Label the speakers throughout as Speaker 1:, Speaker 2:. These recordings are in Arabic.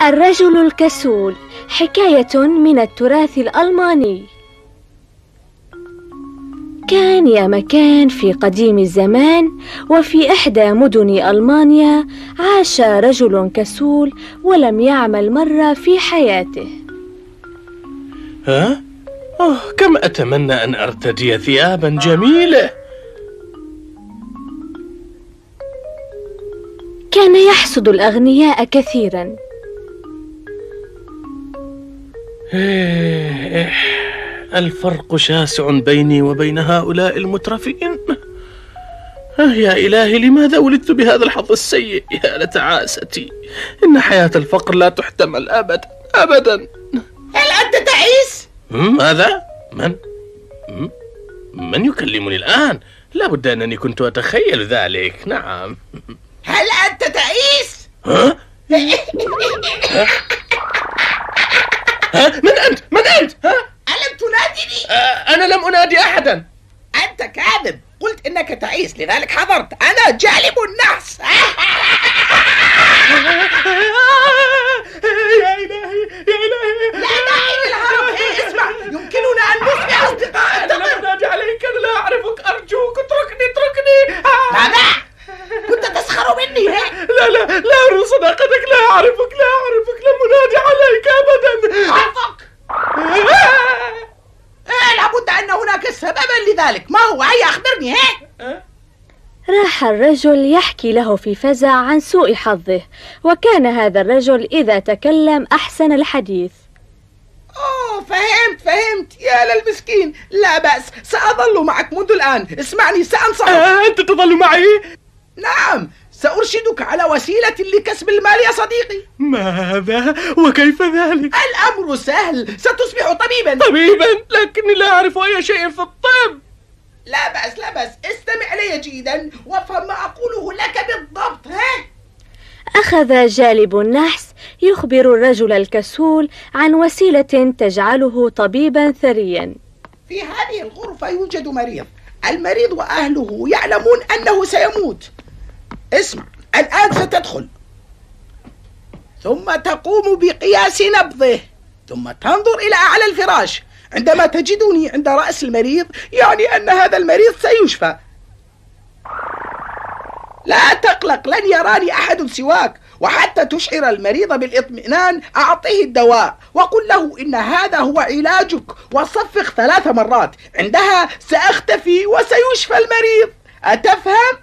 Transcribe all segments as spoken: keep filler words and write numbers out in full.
Speaker 1: الرجل الكسول، حكاية من التراث الألماني. كان يا مكان في قديم الزمان، وفي إحدى مدن ألمانيا عاش رجل كسول ولم يعمل مرة في حياته.
Speaker 2: ها؟ أوه، كم أتمنى أن أرتدي ثيابا جميلة.
Speaker 1: كان يحسد الأغنياء كثيرا.
Speaker 2: إيه، الفرق شاسع بيني وبين هؤلاء المترفين. يا إلهي، لماذا ولدت بهذا الحظ السيء؟ يا لتعاستي، إن حياة الفقر لا تحتمل أبدا أبدا.
Speaker 3: هل أنت تعيس؟
Speaker 2: ماذا؟ من؟ من يكلمني الآن؟ لا بد أنني كنت أتخيل ذلك. نعم.
Speaker 3: هل أنت تعيس؟
Speaker 2: ها؟ ها؟ من أنت؟ من أنت؟ ها؟
Speaker 3: ألم تنادني؟
Speaker 2: آه، أنا لم أنادي أحدا.
Speaker 3: أنت كاذب، قلت إنك تعيس لذلك حضرت. أنا جالب النحس.
Speaker 2: يا إلهي يا إلهي،
Speaker 3: لا داعي للهرب. إيه، اسمع، يمكننا أن نصبح أصدقاء.
Speaker 2: أنا لم أنادي عليك، أنا لا أعرفك، أرجوك اتركني اتركني.
Speaker 3: ماذا؟ كنت تسخر مني؟
Speaker 2: لا لا لا أرى صداقتك، لا أعرفك لا أعرفك، لم أنادي عليك أبدا.
Speaker 3: عرفك. إيه، لابد أن هناك سببا لذلك. ما هو؟ هيا أخبرني. هيك
Speaker 1: راح الرجل يحكي له في فزع عن سوء حظه، وكان هذا الرجل إذا تكلم أحسن الحديث.
Speaker 3: أوه، فهمت فهمت يا للمسكين. لا بأس، سأظل معك منذ الآن. اسمعني، سأنصحك.
Speaker 2: آه، أنت تظل معي؟
Speaker 3: نعم، سأرشدك على وسيلة لكسب المال يا صديقي.
Speaker 2: ماذا؟ وكيف ذلك؟
Speaker 3: الأمر سهل، ستصبح طبيبا.
Speaker 2: طبيبا؟ لكني لا أعرف أي شيء في الطب.
Speaker 3: لا بأس لا بأس، استمع إلي جيدا وافهم ما أقوله لك بالضبط. ها؟
Speaker 1: أخذ جالب النحس يخبر الرجل الكسول عن وسيلة تجعله طبيبا ثريا.
Speaker 3: في هذه الغرفة يوجد مريض. المريض وأهله يعلمون أنه سيموت. اسمع، الآن ستدخل، ثم تقوم بقياس نبضه، ثم تنظر إلى أعلى الفراش. عندما تجدني عند رأس المريض يعني أن هذا المريض سيشفى. لا تقلق، لن يراني أحد سواك. وحتى تشعر المريض بالاطمئنان أعطيه الدواء وقل له إن هذا هو علاجك، وصفق ثلاث مرات. عندها سأختفي وسيشفى المريض. أتفهم؟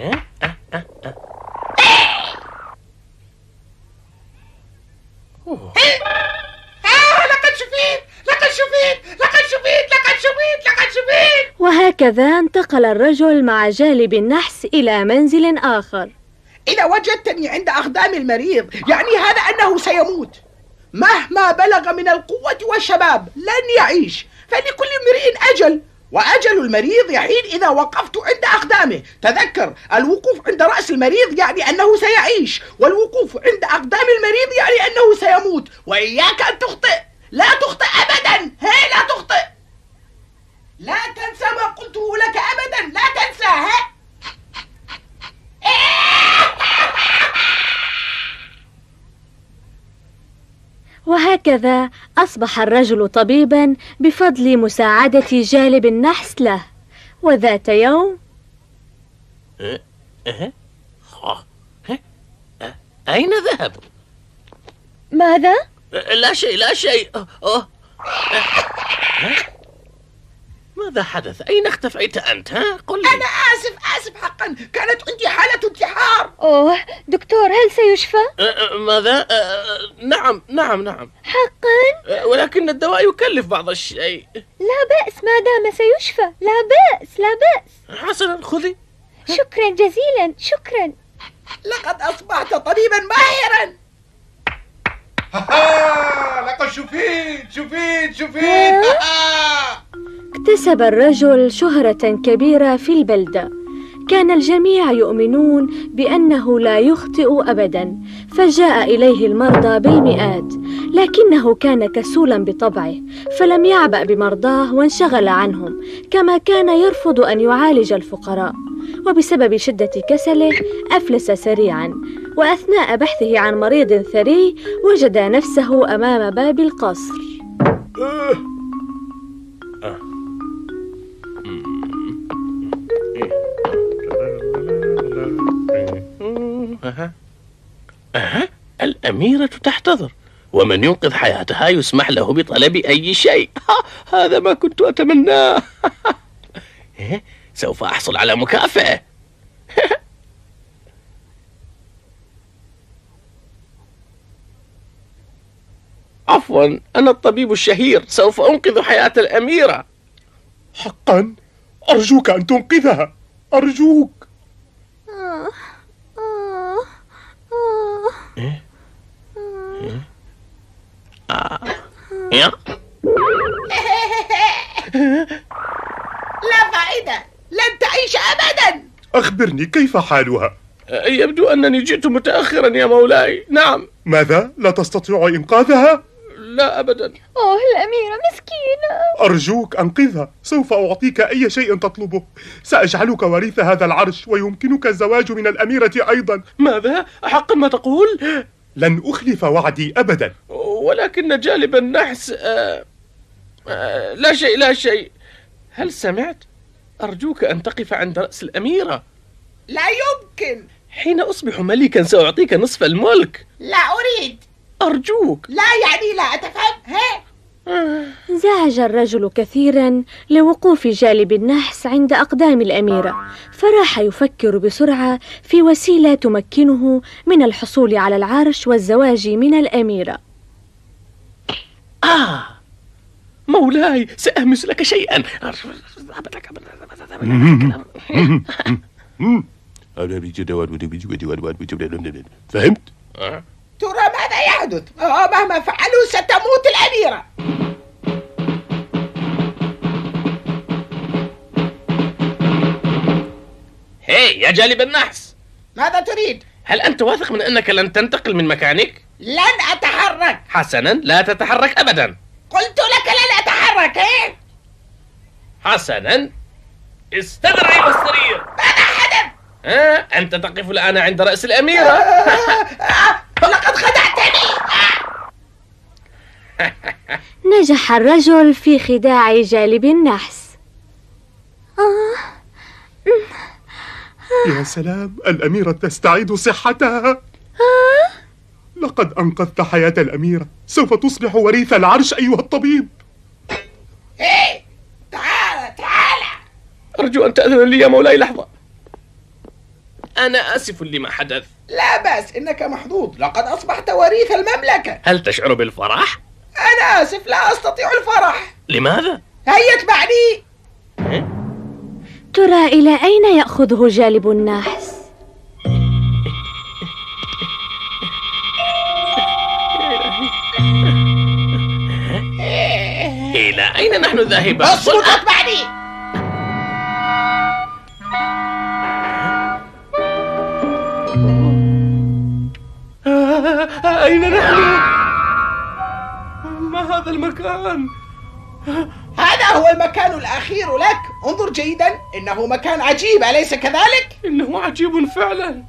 Speaker 3: آه، لقد شفيت لقد شفيت لقد شفيت لقد شفيت لقد شفيت.
Speaker 1: وهكذا انتقل الرجل مع جالب النحس إلى منزل آخر.
Speaker 3: إذا وجدتني عند أقدام المريض يعني هذا أنه سيموت. مهما بلغ من القوة والشباب لن يعيش، فلكل امرئ أجل، وأجل المريض يحين إذا وقفت عند أقدامه. تذكر، الوقوف عند رأس المريض يعني أنه سيعيش، والوقوف عند أقدام المريض يعني أنه سيموت. وإياك أن تخطئ، لا تخطئ أبدا. هي لا تخطئ، لا تنسى ما قلته لك أبدا، لا تنسى. ها؟
Speaker 1: وهكذا أصبح الرجل طبيبا بفضل مساعدة جالب النحس له. وذات يوم
Speaker 2: أين ذهب؟
Speaker 1: ماذا؟
Speaker 2: لا شيء لا شيء. أوه. ماذا حدث؟ أين اختفيت أنت؟ ها؟ قل لي.
Speaker 3: أنا آسف آسف حقا، كانت عندي حالة انتحار.
Speaker 1: أوه دكتور، هل سيشفى؟
Speaker 2: أه ماذا؟ أه نعم نعم نعم
Speaker 1: حقا؟
Speaker 2: أه ولكن الدواء يكلف بعض الشيء.
Speaker 1: لا بأس ما دام سيشفى، لا بأس لا بأس.
Speaker 2: حسنا، خذي.
Speaker 1: شكرا جزيلا، شكرا.
Speaker 3: لقد أصبحت طبيبا ماهرا.
Speaker 4: لقد شفيت شفيت شفيت.
Speaker 1: اكتسب الرجل شهرة كبيرة في البلدة. كان الجميع يؤمنون بأنه لا يخطئ أبدا، فجاء إليه المرضى بالمئات، لكنه كان كسولا بطبعه، فلم يعبأ بمرضاه وانشغل عنهم، كما كان يرفض أن يعالج الفقراء. وبسبب شدة كسله أفلس سريعا. وأثناء بحثه عن مريض ثري وجد نفسه أمام باب القصر.
Speaker 2: أه. أه. الأميرة تحتضر، ومن ينقذ حياتها يسمح له بطلب أي شيء. هذا ما كنت أتمناه. سوف أحصل على مكافأة. عفوا، أنا الطبيب الشهير، سوف أنقذ حياة الأميرة.
Speaker 5: حقا؟ أرجوك أن تنقذها، أرجوك.
Speaker 1: آه آه آه.
Speaker 2: إيه؟ إيه؟ آه. يا.
Speaker 3: لا فائدة، لن تعيش أبدا.
Speaker 5: أخبرني كيف حالها؟
Speaker 2: يبدو أنني جئت متأخرا يا مولاي. نعم.
Speaker 5: ماذا؟ لا تستطيع إنقاذها؟
Speaker 2: لا أبدا.
Speaker 1: أوه الأميرة مسكينة.
Speaker 5: أرجوك أنقذها، سوف أعطيك أي شيء تطلبه. سأجعلك وريث هذا العرش، ويمكنك الزواج من الأميرة أيضا.
Speaker 2: ماذا؟ حقا ما تقول؟
Speaker 5: لن أخلف وعدي أبدا.
Speaker 2: ولكن جالب النحس آه آه لا شيء لا شيء. هل سمعت؟ أرجوك أن تقف عند رأس الأميرة.
Speaker 3: لا يمكن.
Speaker 2: حين أصبح ملكا سأعطيك نصف الملك.
Speaker 3: لا أريد.
Speaker 2: أرجوك.
Speaker 3: لا يعني لا أتفهم. ها؟
Speaker 1: انزعج الرجل كثيرا لوقوف جالب النحس عند أقدام الأميرة، فراح يفكر بسرعة في وسيلة تمكنه من الحصول على العرش والزواج من الأميرة.
Speaker 2: آه مولاي، سأهمس لك شيئا.
Speaker 5: فهمت؟
Speaker 3: ترى ماذا يحدث؟ آه مهما فعلوا ستموت الأميرة.
Speaker 2: هي يا جالب النحس،
Speaker 3: ماذا تريد؟
Speaker 2: هل أنت واثق من أنك لن تنتقل من مكانك؟
Speaker 3: لن أتحرك.
Speaker 2: حسنا، لا تتحرك أبدا.
Speaker 3: قلت لك لن أتحرك. إيه؟
Speaker 2: حسنا، استدعي بالسرير.
Speaker 3: ماذا حدث؟
Speaker 2: آه، أنت تقف الآن عند رأس الأميرة.
Speaker 3: آه آه لقد خدعتني.
Speaker 1: نجح الرجل في خداع جالب النحس. آه.
Speaker 5: يا سلام، الأميرة تستعيد صحتها. لقد أنقذت حياة الأميرة، سوف تصبح وريث العرش أيها الطبيب.
Speaker 3: إيه؟ تعال تعال.
Speaker 2: أرجو أن تأذن لي يا مولاي لحظة. أنا آسف لما حدث.
Speaker 3: لا بأس، إنك محظوظ، لقد أصبحت وريث المملكة.
Speaker 2: هل تشعر بالفرح؟
Speaker 3: أنا آسف، لا أستطيع الفرح.
Speaker 2: لماذا؟
Speaker 3: هيا اتبعني.
Speaker 1: ترى إلى أين يأخذه جالب النحس؟
Speaker 2: إلى أين نحن ذاهبون؟
Speaker 3: اصمت اتبعني.
Speaker 2: أين نحن؟ ما هذا المكان؟
Speaker 3: هذا هو المكان الأخير لك. انظر جيدا، إنه مكان عجيب، أليس كذلك؟
Speaker 2: إنه عجيب فعلا.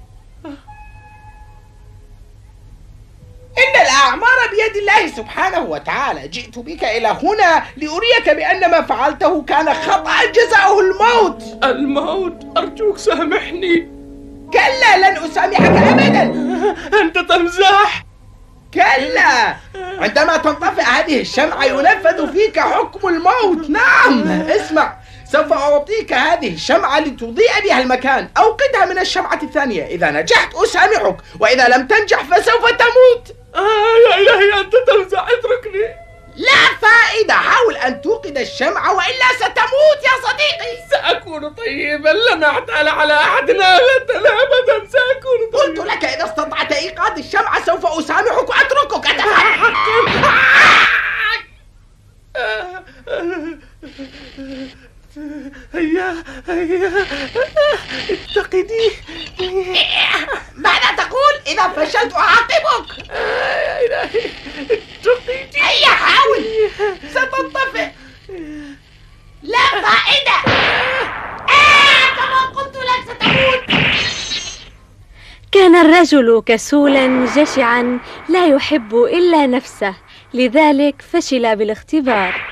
Speaker 3: إن الأعمار بيد الله سبحانه وتعالى. جئت بك إلى هنا لأريك بأن ما فعلته كان خطأ جزاؤه الموت.
Speaker 2: الموت؟ أرجوك سامحني.
Speaker 3: كلا، لن أسامحك أبدا.
Speaker 2: أنت تمزح.
Speaker 3: كلا، عندما تنطفئ هذه الشمعة ينفذ فيك حكم الموت. نعم، اسمع، سوف أعطيك هذه الشمعة لتضيء بها المكان. أوقدها من الشمعة الثانية، إذا نجحت أسامحك، وإذا لم تنجح فسوف تموت.
Speaker 2: آه يا إلهي، أنت تمزح، اتركني.
Speaker 3: لا فائدة، حاول أن توقد الشمعة وإلا ستموت يا صديقي.
Speaker 2: سأكون طيبا، لن أعتال على أحد أبدا أبدا، سأكون
Speaker 3: قلت لك إذا استطعت إيقاظ الشمعة سوف أسامحك وأتركك. أتفهم؟
Speaker 2: هيا هيا اتقدي.
Speaker 3: ماذا تقول؟ إذا فشلت أعاقبك.
Speaker 2: يا إلهي اتقدي.
Speaker 3: هيا حاول، ستنطفئ. لا فائدة. آه كما قلت
Speaker 1: كان الرجل كسولا جشعا لا يحب إلا نفسه، لذلك فشل بالاختبار.